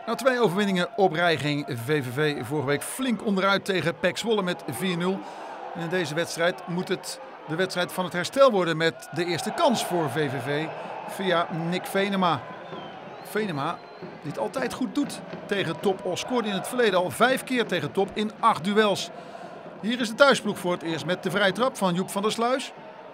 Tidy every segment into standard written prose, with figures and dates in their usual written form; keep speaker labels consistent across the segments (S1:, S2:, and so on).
S1: Na 2 overwinningen op rij ging VVV vorige week flink onderuit tegen PEC Zwolle met 4-0. En in deze wedstrijd moet het de wedstrijd van het herstel worden met de eerste kans voor VVV via Nick Venema. Venema, die het altijd goed doet tegen Top Os, scoorde in het verleden al 5 keer tegen Top in 8 duels. Hier is de thuisploeg voor het eerst met de vrije trap van Joep van der Sluis.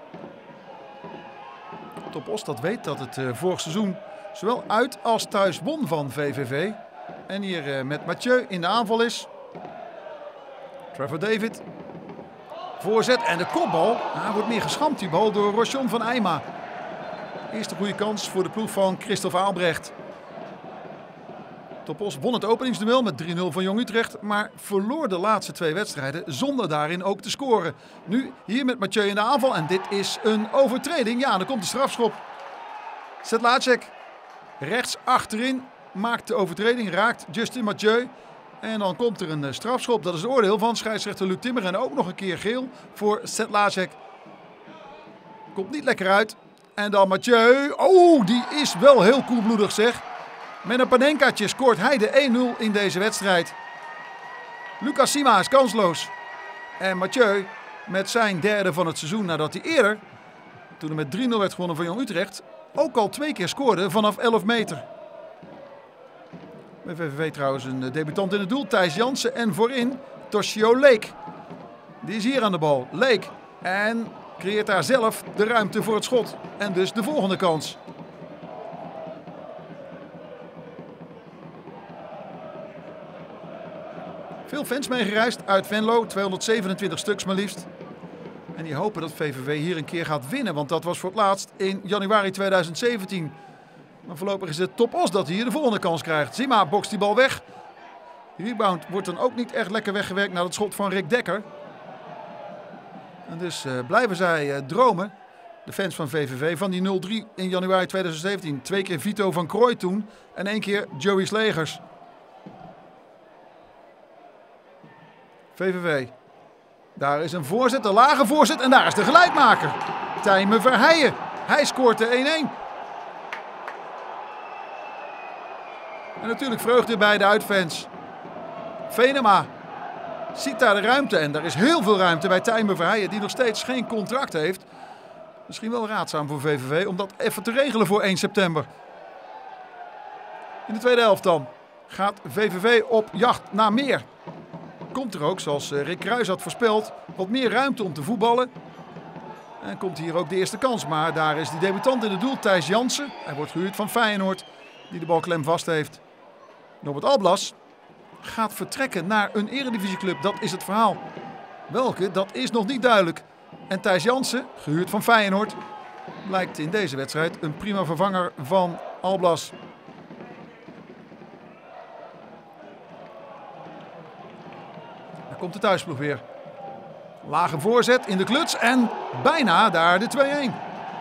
S1: Top Os dat weet dat het vorig seizoen zowel uit als thuis won van VVV. En hier met Mathieu in de aanval is. Trevor David. Voorzet en de kopbal. Wordt meer geschampt die bal door Rochon van Eijma. Eerste goede kans voor de ploeg van Christophe Aalbrecht. Top Os won het openingsduel met 3-0 van Jong Utrecht. Maar verloor de laatste 2 wedstrijden zonder daarin ook te scoren. Nu hier met Mathieu in de aanval. En dit is een overtreding. Ja, dan komt de strafschop. Sedlacek rechts achterin maakt de overtreding. Raakt Justin Mathieu. En dan komt er een strafschop. Dat is het oordeel van scheidsrechter Luc Timmer. En ook nog een keer geel voor Sedlacek. Komt niet lekker uit. En dan Mathieu. Oh, die is wel heel koelbloedig zeg. Met een Panenkaatje scoort hij de 1-0 in deze wedstrijd. Lucas Sima is kansloos. En Mathieu met zijn derde van het seizoen nadat hij eerder, toen er met 3-0 werd gewonnen van Jong Utrecht, ook al 2 keer scoorde vanaf 11 meter. Bij VVV trouwens een debutant in het doel, Thijs Jansen. En voorin Toshio Leek. Die is hier aan de bal. Leek. En creëert daar zelf de ruimte voor het schot. En dus de volgende kans. Veel fans meegereisd uit Venlo, 227 stuks maar liefst. En die hopen dat VVV hier een keer gaat winnen, want dat was voor het laatst in januari 2017. Maar voorlopig is het Top Os dat hier de volgende kans krijgt. Sima bokst die bal weg. Rebound wordt dan ook niet echt lekker weggewerkt naar het schot van Rick Dekker. En dus blijven zij dromen, de fans van VVV, van die 0-3 in januari 2017. 2 keer Vito van Krooi toen en 1 keer Joey Slegers. VVV. Daar is een voorzet, een lage voorzet en daar is de gelijkmaker. Tijmen Verheijen. Hij scoort de 1-1. En natuurlijk vreugde bij de uitfans. Venema ziet daar de ruimte en daar is heel veel ruimte bij Tijmen Verheijen die nog steeds geen contract heeft. Misschien wel raadzaam voor VVV om dat even te regelen voor 1 september. In de tweede helft dan gaat VVV op jacht naar meer. Komt er ook, zoals Rick Kruijs had voorspeld, wat meer ruimte om te voetballen. En komt hier ook de eerste kans. Maar daar is die debutant in het doel, Thijs Jansen. Hij wordt gehuurd van Feyenoord, die de bal klem vast heeft. Norbert Alblas gaat vertrekken naar een eredivisieclub. Dat is het verhaal. Welke, dat is nog niet duidelijk. En Thijs Jansen, gehuurd van Feyenoord, lijkt in deze wedstrijd een prima vervanger van Alblas. Komt de thuisploeg weer. Lage voorzet in de kluts en bijna daar de 2-1.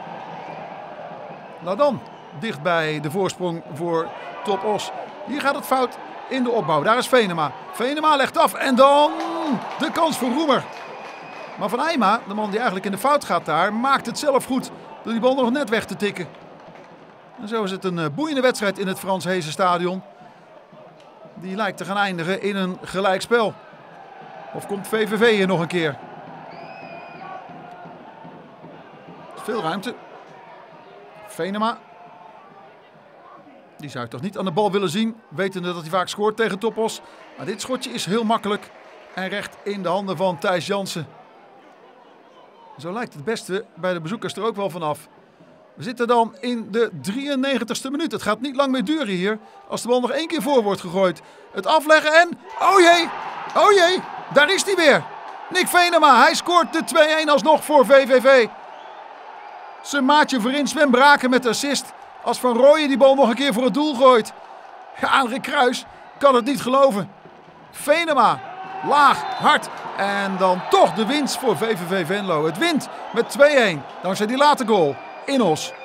S1: Ladan dicht bij de voorsprong voor Top Os. Hier gaat het fout in de opbouw. Daar is Venema. Venema legt af en dan de kans voor Roemer. Maar Van Eijma, de man die eigenlijk in de fout gaat daar, maakt het zelf goed door die bal nog net weg te tikken. En zo is het een boeiende wedstrijd in het Frans Heesen Stadion. Die lijkt te gaan eindigen in een gelijkspel. Of komt VVV hier nog een keer? Veel ruimte. Venema. Die zou ik toch niet aan de bal willen zien. Wetende dat hij vaak scoort tegen Top Os. Maar dit schotje is heel makkelijk. En recht in de handen van Thijs Jansen. Zo lijkt het beste bij de bezoekers er ook wel vanaf. We zitten dan in de 93ste minuut. Het gaat niet lang meer duren hier. Als de bal nog 1 keer voor wordt gegooid. Het afleggen en... Oh jee! Oh jee! Daar is hij weer. Nick Venema. Hij scoort de 2-1 alsnog voor VVV. Zijn maatje voorin Sven Braken met de assist. Als Van Rooyen die bal nog een keer voor het doel gooit. Ja, Rick Kruijs kan het niet geloven. Venema. Laag, hard. En dan toch de winst voor VVV Venlo. Het wint met 2-1. Dankzij die late goal in Os.